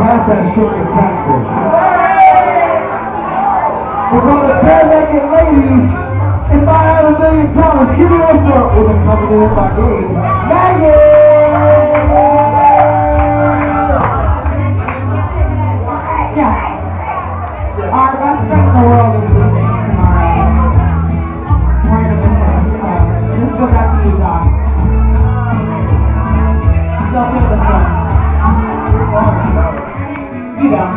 have that short of practice. We're going to bare-naked ladies. If I had $1 million, give me a foot. We're going to come in by Gabe. Maggie! Yeah. Our best friend in the world is leaving tomorrow. We're going to miss him. Let's go back to you, Doc. Still feel the sun. You know.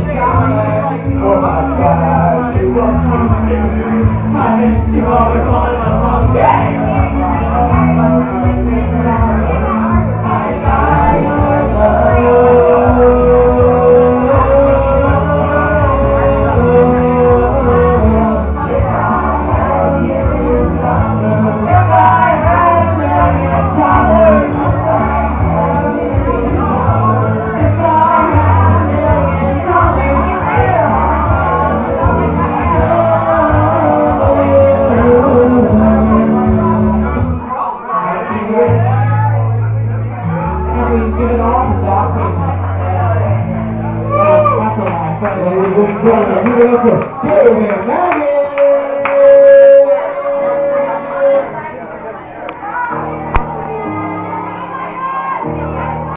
Oh my God, you want me to